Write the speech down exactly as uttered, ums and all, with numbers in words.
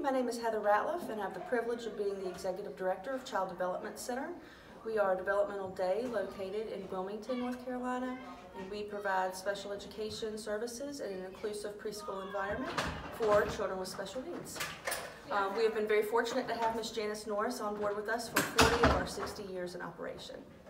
My name is Heather Ratliff, and I have the privilege of being the Executive Director of Child Development Center. We are a developmental day located in Wilmington, North Carolina, and we provide special education services in an inclusive preschool environment for children with special needs. Um, we have been very fortunate to have Miz Janice Norris on board with us for forty of our sixty years in operation.